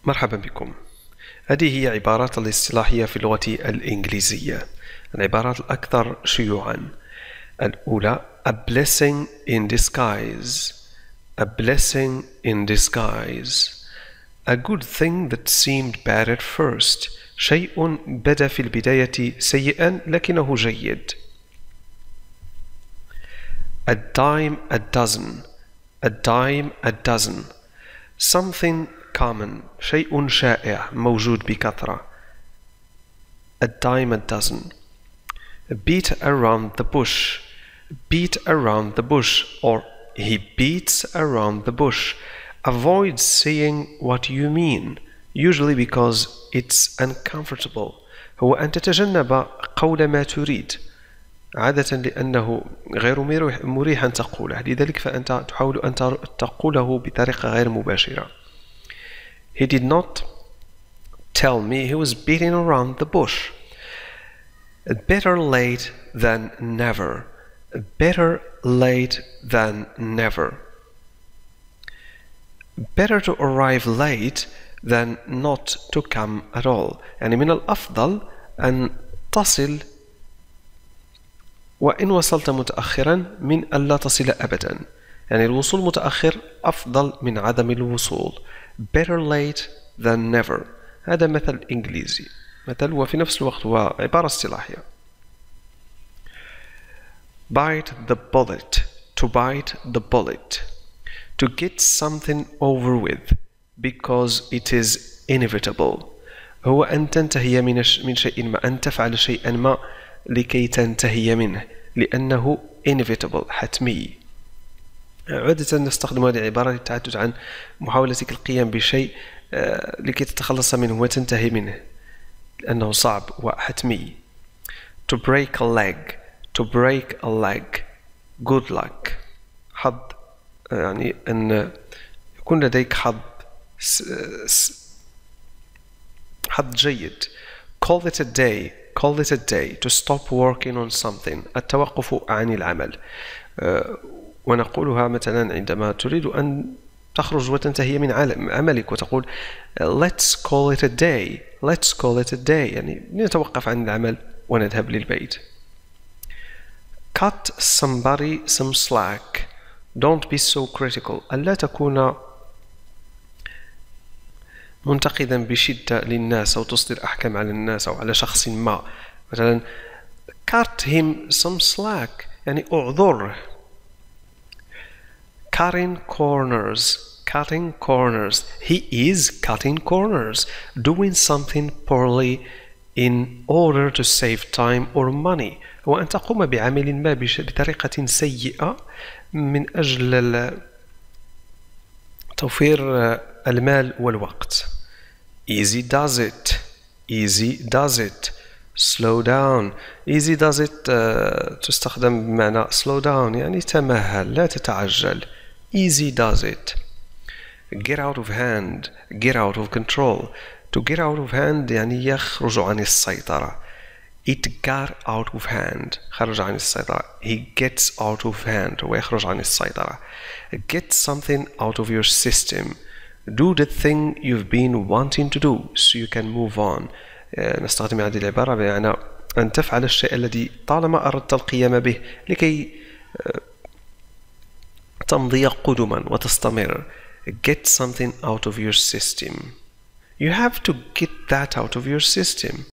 مرحبا بكم. هذه هي عبارات الاصطلاحية في اللغة الإنجليزية. العبارات الأكثر شيوعا: الأولى a blessing in disguise. A blessing in disguise. A good thing that seemed bad at first. شيء بدا في البداية سيئا لكنه جيد. A dime a dozen. A dime a dozen. Something common. شيء شائع موجود بكثرة. A dime a dozen. Beat around the bush. Beat around the bush, or he beats around the bush. Avoid saying what you mean, usually because it's uncomfortable. هو أن تتجنب قول ما تريد، عادة لأنه غير مريح أن تقوله، لذلك فأنت تحاول أن تقوله بطريقة غير مباشرة. He did not tell me he was beating around the bush. Better late than never. Better late than never. Better to arrive late than not to come at all. يعني من الأفضل أن تصل وإن وصلت متأخرا من ألا تصل أبدا. يعني الوصول متأخر أفضل من عدم الوصول. Better late than never. هذا مثل إنجليزي، مثل وفي نفس الوقت هو عبارة اصطلاحية. Bite the bullet. To bite the bullet. To get something over with because it is inevitable. هو أن تنتهي من شيء ما، أن تفعل شيئا ما لكي تنتهي منه لأنه inevitable، حتمي. عادة نستخدم هذه العبارة للتحدث عن محاولتك القيام بشيء لكي تتخلص منه وتنتهي منه لأنه صعب وحتمي. To break a leg. To break a leg. Good luck. حظ، يعني أن يكون لديك حظ جيد. Call it a day. Call it a day. To stop working on something. التوقف عن العمل. ونقولها مثلا عندما تريد أن تخرج وتنتهي من عملك وتقول let's call it a day. Let's call it a day. يعني نتوقف عن العمل ونذهب للبيت. Cut somebody some slack. Don't be so critical. ألا تكون منتقدا بشدة للناس أو تصدر أحكام على الناس أو على شخص ما. مثلا cut him some slack، يعني أعذره. Cutting corners. Cutting corners. He is cutting corners. Doing something poorly in order to save time or money. هو أن تقوم بعمل ما بطريقة سيئة من أجل توفير المال والوقت. Easy does it. Easy does it. Slow down. Easy does it تستخدم بمعنى slow down، يعني تمهل، لا تتعجل. Easy does it. Get out of hand. Get out of control. To get out of hand يعني يخرج عن السيطرة. It got out of hand. خرج عن السيطرة. He gets out of hand. ويخرج عن السيطرة. Get something out of your system. Do the thing you've been wanting to do so you can move on. نستخدم هذه العبارة بمعنى أن تفعل الشيء الذي طالما أردت القيام به لكي تمضي قدما وتستمر. Get something out of your system. You have to get that out of your system.